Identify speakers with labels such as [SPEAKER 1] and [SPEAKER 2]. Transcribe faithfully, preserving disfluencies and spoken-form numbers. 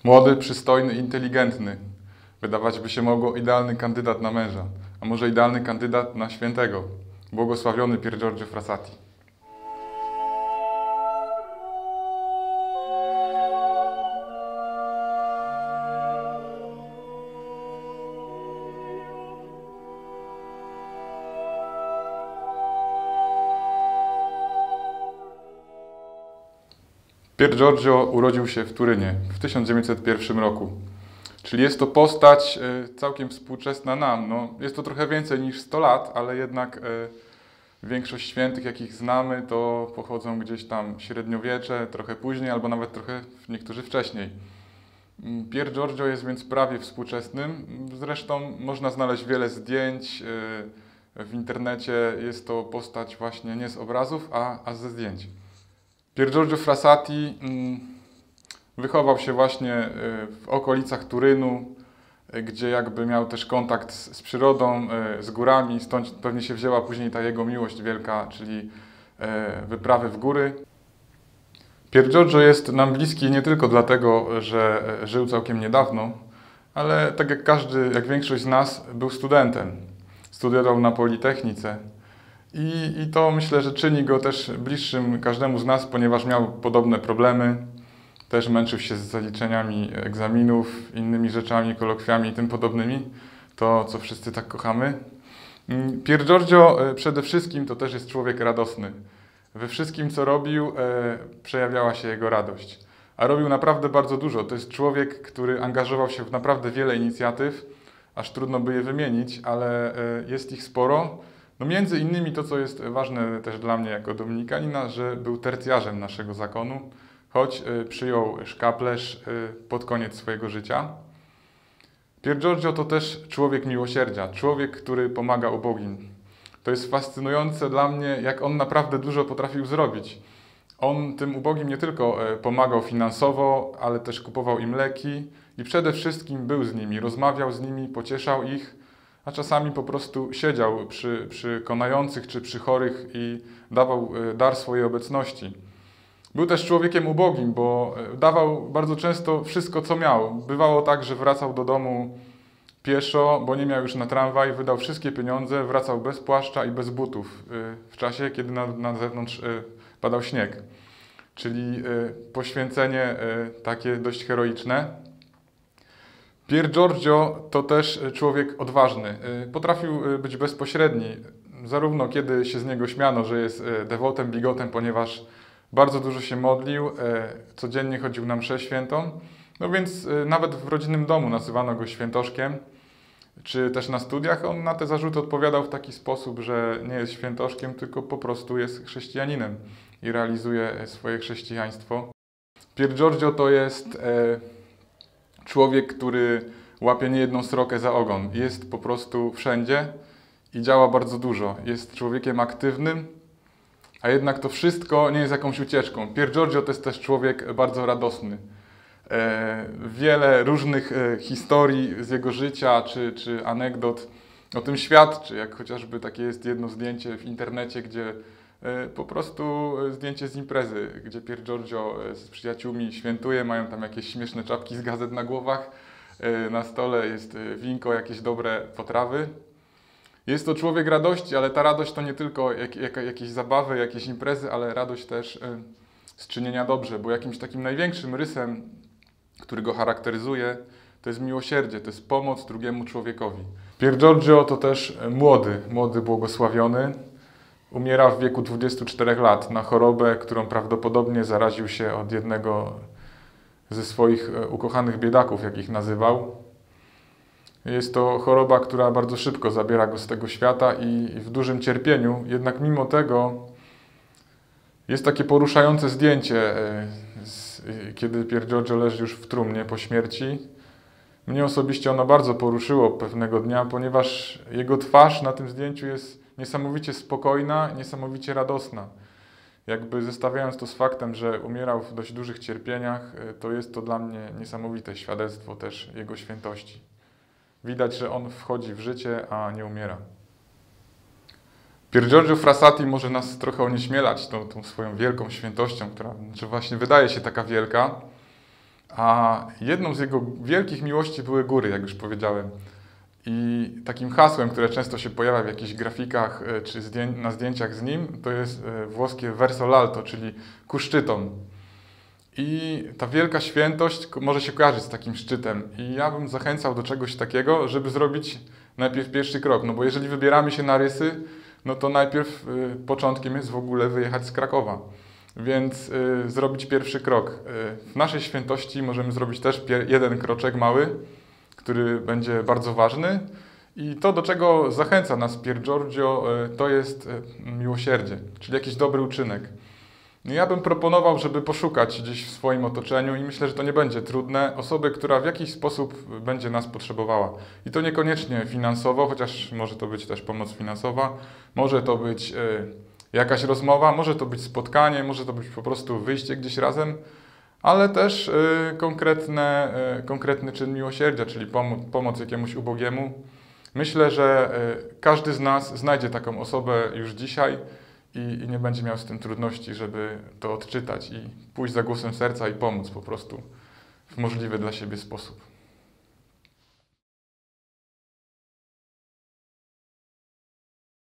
[SPEAKER 1] Młody, przystojny, inteligentny. Wydawać by się mogło idealny kandydat na męża, a może idealny kandydat na świętego. Błogosławiony Pier Giorgio Frassati. Pier Giorgio urodził się w Turynie w tysiąc dziewięćset pierwszym roku. Czyli jest to postać całkiem współczesna nam. No, jest to trochę więcej niż sto lat, ale jednak większość świętych, jakich znamy, to pochodzą gdzieś tam średniowiecze, trochę później, albo nawet trochę niektórzy wcześniej. Pier Giorgio jest więc prawie współczesnym. Zresztą można znaleźć wiele zdjęć w internecie. Jest to postać właśnie nie z obrazów, a, a ze zdjęć. Pier Giorgio Frassati wychował się właśnie w okolicach Turynu, gdzie jakby miał też kontakt z, z przyrodą, z górami, stąd pewnie się wzięła później ta jego miłość wielka, czyli wyprawy w góry. Pier Giorgio jest nam bliski nie tylko dlatego, że żył całkiem niedawno, ale tak jak każdy, jak większość z nas, był studentem. Studiował na Politechnice. I, I to myślę, że czyni go też bliższym każdemu z nas, ponieważ miał podobne problemy. Też męczył się z zaliczeniami egzaminów, innymi rzeczami, kolokwiami i tym podobnymi. To, co wszyscy tak kochamy. Pier Giorgio przede wszystkim to też jest człowiek radosny. We wszystkim, co robił, przejawiała się jego radość. A robił naprawdę bardzo dużo. To jest człowiek, który angażował się w naprawdę wiele inicjatyw, aż trudno by je wymienić, ale jest ich sporo. No między innymi to, co jest ważne też dla mnie jako dominikanina, że był tercjarzem naszego zakonu, choć przyjął szkaplerz pod koniec swojego życia. Pier Giorgio to też człowiek miłosierdzia, człowiek, który pomaga ubogim. To jest fascynujące dla mnie, jak on naprawdę dużo potrafił zrobić. On tym ubogim nie tylko pomagał finansowo, ale też kupował im leki i przede wszystkim był z nimi, rozmawiał z nimi, pocieszał ich, a czasami po prostu siedział przy, przy konających czy przy chorych i dawał dar swojej obecności. Był też człowiekiem ubogim, bo dawał bardzo często wszystko, co miał. Bywało tak, że wracał do domu pieszo, bo nie miał już na tramwaj, wydał wszystkie pieniądze, wracał bez płaszcza i bez butów w czasie, kiedy na, na zewnątrz padał śnieg. Czyli poświęcenie takie dość heroiczne. Pier Giorgio to też człowiek odważny. Potrafił być bezpośredni, zarówno kiedy się z niego śmiano, że jest dewotem, bigotem, ponieważ bardzo dużo się modlił, codziennie chodził na mszę świętą, no więc nawet w rodzinnym domu nazywano go świętoszkiem, czy też na studiach on na te zarzuty odpowiadał w taki sposób, że nie jest świętoszkiem, tylko po prostu jest chrześcijaninem i realizuje swoje chrześcijaństwo. Pier Giorgio to jest człowiek, który łapie niejedną srokę za ogon. Jest po prostu wszędzie i działa bardzo dużo. Jest człowiekiem aktywnym, a jednak to wszystko nie jest jakąś ucieczką. Pier Giorgio to jest też człowiek bardzo radosny. E, wiele różnych e, historii z jego życia czy, czy anegdot o tym świadczy, jak chociażby takie jest jedno zdjęcie w internecie, gdzie e, po prostu zdjęcie z imprezy, gdzie Pier Giorgio z przyjaciółmi świętuje, mają tam jakieś śmieszne czapki z gazet na głowach, e, na stole jest winko, jakieś dobre potrawy. Jest to człowiek radości, ale ta radość to nie tylko jak, jak, jakieś zabawy, jakieś imprezy, ale radość też y, z czynienia dobrze, bo jakimś takim największym rysem, który go charakteryzuje, to jest miłosierdzie, to jest pomoc drugiemu człowiekowi. Pier Giorgio to też młody, młody błogosławiony. Umiera w wieku dwudziestu czterech lat na chorobę, którą prawdopodobnie zaraził się od jednego ze swoich ukochanych biedaków, jak ich nazywał. Jest to choroba, która bardzo szybko zabiera go z tego świata i w dużym cierpieniu. Jednak mimo tego jest takie poruszające zdjęcie, kiedy Pier Giorgio leży już w trumnie po śmierci. Mnie osobiście ono bardzo poruszyło pewnego dnia, ponieważ jego twarz na tym zdjęciu jest niesamowicie spokojna, niesamowicie radosna. Jakby zestawiając to z faktem, że umierał w dość dużych cierpieniach, to jest to dla mnie niesamowite świadectwo też jego świętości. Widać, że on wchodzi w życie, a nie umiera. Pier Giorgio Frassati może nas trochę onieśmielać tą, tą swoją wielką świętością, która znaczy właśnie wydaje się taka wielka, A jedną z jego wielkich miłości były góry, jak już powiedziałem. I takim hasłem, które często się pojawia w jakichś grafikach e, czy zdję na zdjęciach z nim, to jest e, włoskie verso l'alto, czyli ku szczytom. I ta wielka świętość może się kojarzyć z takim szczytem. I ja bym zachęcał do czegoś takiego, żeby zrobić najpierw pierwszy krok. No bo jeżeli wybieramy się na rysy, no to najpierw y, początkiem jest w ogóle wyjechać z Krakowa. Więc y, zrobić pierwszy krok. Y, w naszej świętości możemy zrobić też jeden kroczek mały, który będzie bardzo ważny. I to, do czego zachęca nas Pier Giorgio, y, to jest y, miłosierdzie, czyli jakiś dobry uczynek. Ja bym proponował, żeby poszukać gdzieś w swoim otoczeniu i myślę, że to nie będzie trudne, osoby, która w jakiś sposób będzie nas potrzebowała. I to niekoniecznie finansowo, chociaż może to być też pomoc finansowa, może to być y, jakaś rozmowa, może to być spotkanie, może to być po prostu wyjście gdzieś razem, ale też y, konkretne, y, konkretny czyn miłosierdzia, czyli pomoc, pomoc jakiemuś ubogiemu. Myślę, że y, każdy z nas znajdzie taką osobę już dzisiaj, I, i nie będzie miał z tym trudności, żeby to odczytać i pójść za głosem serca i pomóc po prostu w możliwy dla siebie sposób.